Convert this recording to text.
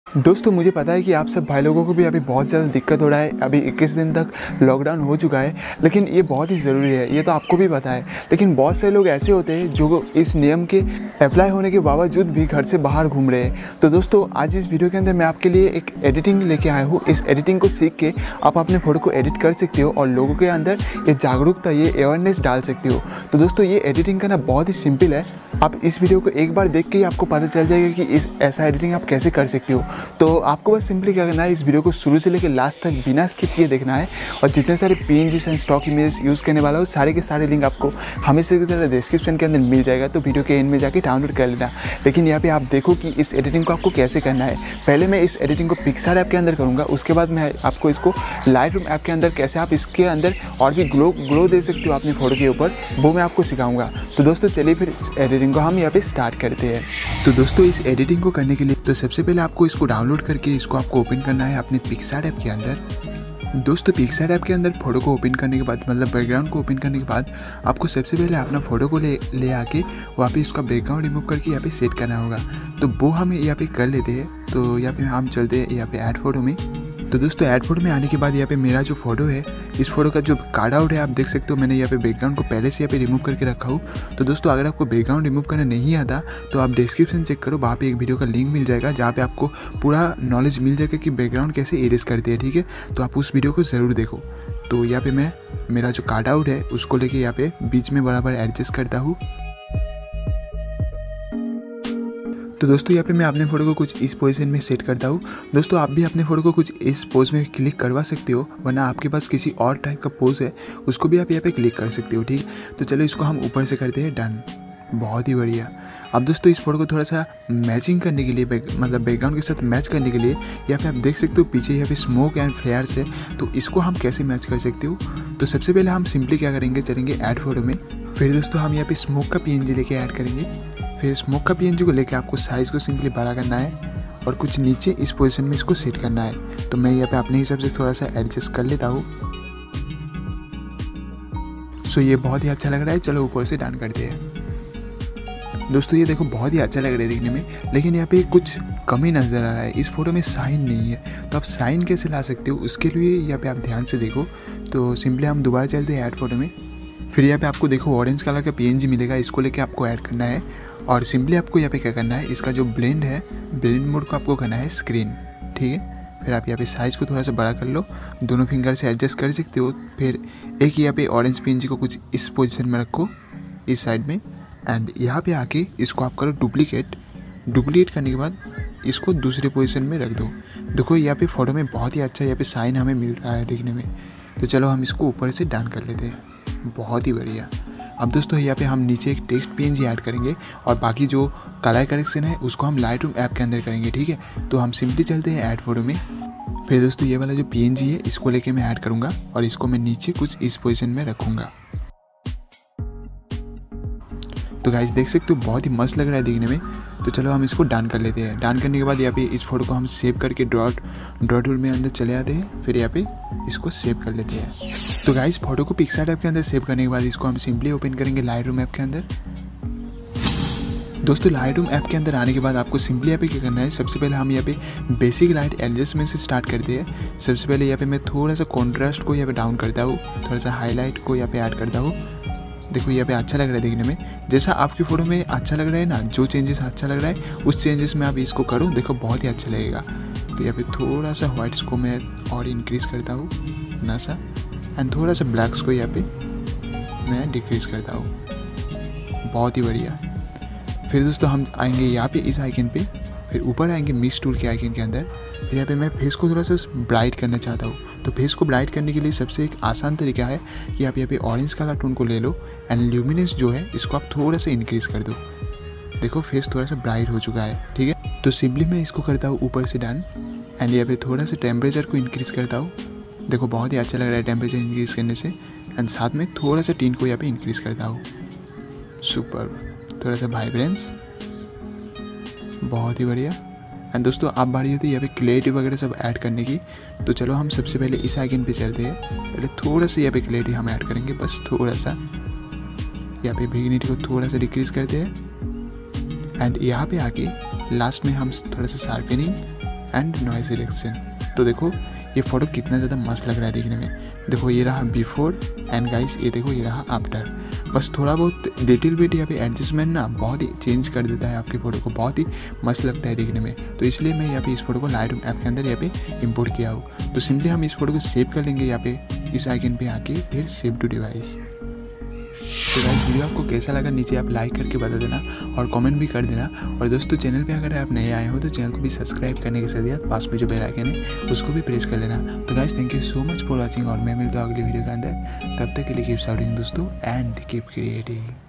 दोस्तों मुझे पता है कि आप सब भाई लोगों को भी अभी बहुत ज़्यादा दिक्कत हो रहा है। अभी 21 दिन तक लॉकडाउन हो चुका है, लेकिन ये बहुत ही ज़रूरी है, ये तो आपको भी पता है। लेकिन बहुत से लोग ऐसे होते हैं जो इस नियम के अप्लाई होने के बावजूद भी घर से बाहर घूम रहे हैं। तो दोस्तों आज इस वीडियो के अंदर मैं आपके लिए एक एडिटिंग लेके आया हूँ। इस एडिटिंग को सीख के आप अपने फ़ोटो को एडिट कर सकते हो और लोगों के अंदर ये जागरूकता, ये अवेयरनेस डाल सकते हो। तो दोस्तों ये एडिटिंग करना बहुत ही सिंपल है। आप इस वीडियो को एक बार देख के ही आपको पता चल जाएगा कि ऐसा एडिटिंग आप कैसे कर सकते हो। तो आपको बस सिंपली क्या करना है, इस वीडियो को शुरू से लेकर लास्ट तक बिना स्किप किए देखना है। और जितने सारे PNGs and stock images use करने वाला हो, सारे के सारे लिंक आपको हमेशा की तरह डिस्क्रिप्शन के अंदर मिल जाएगा। तो वीडियो के एंड में जाके डाउनलोड कर लेना। लेकिन यहाँ पे आप देखो कि इस एडिटिंग को आपको कैसे करना है। पहले मैं इस एडिटिंग को पिक्सार्ट ऐप के अंदर करूँगा, उसके बाद मैं आपको इसको लाइटरूम ऐप के अंदर कैसे आप इसके अंदर और भी ग्लो दे सकते हो अपनी फ़ोटो के ऊपर, वो मैं आपको सिखाऊंगा। तो दोस्तों चलिए फिर इस एडिटिंग को हम यहाँ पे स्टार्ट करते हैं। तो दोस्तों इस एडिटिंग को करने के लिए तो सबसे पहले आपको इसको डाउनलोड करके इसको आपको ओपन करना है अपने पिक्सार्ट ऐप के अंदर। दोस्तों पिक्सार्ट ऐप के अंदर फ़ोटो को ओपन करने के बाद, मतलब बैकग्राउंड को ओपन करने के बाद, आपको सबसे पहले अपना फ़ोटो को ले आके वहाँ पे इसका बैकग्राउंड रिमूव करके यहाँ पे सेट करना होगा। तो वो हम यहाँ पे कर लेते हैं। तो यहाँ पे हम चलते हैं यहाँ पे ऐड फोटो में। तो दोस्तों ऐड फोटो में आने के बाद यहाँ पे मेरा जो फ़ोटो है, इस फोटो का जो कार्ड आउट है आप देख सकते हो। मैंने यहाँ पे बैकग्राउंड को पहले से यहाँ पे रिमूव करके रखा हूँ। तो दोस्तों अगर आपको बैकग्राउंड रिमूव करना नहीं आता तो आप डिस्क्रिप्शन चेक करो, वहाँ पे एक वीडियो का लिंक मिल जाएगा जहाँ पे आपको पूरा नॉलेज मिल जाएगा कि बैकग्राउंड कैसे इरेज करते हैं। ठीक है, तो आप उस वीडियो को ज़रूर देखो। तो यहाँ पे मैं मेरा जो कार्ड आउट है उसको लेके यहाँ पे बीच में बराबर एडजस्ट करता हूँ। तो दोस्तों यहाँ पे मैं अपने फ़ोटो को कुछ इस पोजीशन में सेट करता हूँ। दोस्तों आप भी अपने फ़ोटो को कुछ इस पोज में क्लिक करवा सकते हो, वरना आपके पास किसी और टाइप का पोज है उसको भी आप यहाँ पे क्लिक कर सकते हो। ठीक, तो चलो इसको हम ऊपर से करते हैं डन। बहुत ही बढ़िया। अब दोस्तों इस फोटो को थोड़ा सा मैचिंग करने के लिए, मतलब बैकग्राउंड के साथ मैच करने के लिए यहाँ पे आप देख सकते हो पीछे यहाँ पे स्मोक एंड फ्लेयर्स है। तो इसको हम कैसे मैच कर सकते हो, तो सबसे पहले हम सिंपली क्या करेंगे, चलेंगे ऐड फोटो में। फिर दोस्तों हम यहाँ पे स्मोक का PNG लेके ऐड करेंगे। फिर स्मोक का PNG को लेकर आपको साइज़ को सिंपली बड़ा करना है और कुछ नीचे इस पोजीशन में इसको सेट करना है। तो मैं यहाँ पे अपने हिसाब से थोड़ा सा एडजस्ट कर लेता हूँ। सो ये बहुत ही अच्छा लग रहा है। चलो ऊपर से डन करते हैं। दोस्तों ये देखो बहुत ही अच्छा लग रहा है देखने में, लेकिन यहाँ पे कुछ कमी नज़र आ रहा है। इस फोटो में साइन नहीं है, तो आप साइन कैसे ला सकते हो, उसके लिए यहाँ पे आप ध्यान से देखो। तो सिंपली हम दोबारा चलते हैं ऐड फोटो में। फिर यहाँ पे आपको देखो ऑरेंज कलर का PNG मिलेगा, इसको लेके आपको ऐड करना है। और सिंपली आपको यहाँ पे क्या करना है, इसका जो ब्लेंड है, ब्लेंड मोड को आपको करना है स्क्रीन। ठीक है, फिर आप यहाँ पे साइज़ को थोड़ा सा बड़ा कर लो, दोनों फिंगर से एडजस्ट कर सकते हो। फिर एक यहाँ पे ऑरेंज PNG को कुछ इस पोजीशन में रखो, इस साइड में, एंड यहाँ पे आके इसको आप करो डुप्लीकेट करने के बाद इसको दूसरे पोजीशन में रख दो। देखो यहाँ पे फ़ोटो में बहुत ही अच्छा यहाँ पे साइन हमें मिल रहा है देखने में। तो चलो हम इसको ऊपर से डन कर लेते हैं। बहुत ही बढ़िया। अब दोस्तों यहाँ पे हम नीचे एक टेक्स्ट PNG ऐड करेंगे और बाकी जो कलर करेक्शन है उसको हम लाइटरूम ऐप के अंदर करेंगे। ठीक है, तो हम सिंपली चलते हैं ऐड फोटो में। फिर दोस्तों ये वाला जो PNG है इसको लेके मैं ऐड करूँगा और इसको मैं नीचे कुछ इस पोजीशन में रखूँगा। तो गाइस देख सकते हो बहुत ही मस्त लग रहा है देखने में। तो चलो हम इसको डन कर लेते हैं। डन करने के बाद यहाँ पे इस फोटो को हम सेव करके ड्रॉ टूल में अंदर चले आते हैं। फिर यहाँ पे इसको सेव कर लेते हैं। तो गाइस फोटो को पिक्सार्ट ऐप के अंदर सेव करने के बाद इसको हम सिंपली ओपन करेंगे लाइटरूम ऐप के अंदर। दोस्तों लाइटरूम ऐप के अंदर आने के बाद आपको सिंपली यहाँ पे क्या करना है, सबसे पहले हम यहाँ पे बेसिक लाइट एडजस्टमेंट से स्टार्ट करते हैं। सबसे पहले यहाँ पे मैं थोड़ा सा कॉन्ट्रास्ट को यहाँ पे डाउन करता हूँ, थोड़ा सा हाईलाइट को यहाँ पे ऐड करता हूँ। देखो यहाँ पे अच्छा लग रहा है देखने में, जैसा आपकी फ़ोटो में अच्छा लग रहा है ना, जो चेंजेस अच्छा लग रहा है उस चेंजेस में आप इसको करो, देखो बहुत ही अच्छा लगेगा। तो यहाँ पे थोड़ा सा वाइट्स को मैं और इंक्रीज़ करता हूँ इतना सा, एंड थोड़ा सा ब्लैक्स को यहाँ पे मैं डिक्रीज़ करता हूँ। बहुत ही बढ़िया। फिर दोस्तों हम आएंगे यहाँ पे इस आइकन पे, फिर ऊपर आएंगे मिक्स टूल के आइकन के अंदर। फिर यहाँ पे मैं फेस को थोड़ा सा ब्राइट करना चाहता हूँ। तो फेस को ब्राइट करने के लिए सबसे एक आसान तरीका है कि आप यहाँ पे ऑरेंज कलर टोन को ले लो एंड ल्यूमिनेंस जो है इसको आप थोड़ा सा इंक्रीज़ कर दो। देखो फेस थोड़ा सा ब्राइट हो चुका है। ठीक है, तो सिंपली मैं इसको करता हूँ ऊपर से डन, एंड यहाँ पे थोड़ा सा टेम्परेचर को इंक्रीज़ करता हूँ। देखो बहुत ही अच्छा लग रहा है टेम्परेचर इंक्रीज़ करने से, एंड साथ में थोड़ा सा टिन को यहाँ पे इंक्रीज़ करता हूँ। सुपर, थोड़ा सा वाइब्रेंस, बहुत ही बढ़िया। एंड दोस्तों आप बारी होती है यहाँ पे क्लैरिटी वगैरह सब ऐड करने की। तो चलो हम सबसे पहले इस आइकन पे चलते हैं। पहले थोड़ा सा यहाँ पे क्लैरिटी हम ऐड करेंगे, बस थोड़ा सा। यहाँ पे विग्निटी को थोड़ा सा डिक्रीज़ करते हैं, एंड यहाँ पे आके लास्ट में हम थोड़ा सा शार्पनिंग एंड नॉइज सिलेक्शन। तो देखो ये फ़ोटो कितना ज़्यादा मस्त लग रहा है देखने में। देखो ये रहा बिफोर एंड गाइस ये देखो ये रहा आफ्टर। बस थोड़ा बहुत लिटिल बिट यहाँ पे एडजस्टमेंट ना बहुत ही चेंज कर देता है आपके फ़ोटो को, बहुत ही मस्त लगता है देखने में। तो इसलिए मैं यहाँ पे इस फोटो को लाइटरूम ऐप के अंदर यहाँ पे इंपोर्ट किया हूँ। तो सिंपली हम इस फोटो को सेव कर लेंगे यहाँ पे इस आइकन पे आके, फिर सेव टू डिवाइस। तो गाइस वीडियो आपको कैसा लगा नीचे आप लाइक करके बता देना और कमेंट भी कर देना। और दोस्तों चैनल पे अगर आप नए आए हो तो चैनल को भी सब्सक्राइब करने के साथ साथ पास में जो बेल आइकन है उसको भी प्रेस कर लेना। तो guys thank you so much for watching और मैं मिलता हूँ अगली वीडियो के अंदर। तब तक के लिए कीप सपोर्टिंग दोस्तों एंड कीप क्रिएटिंग।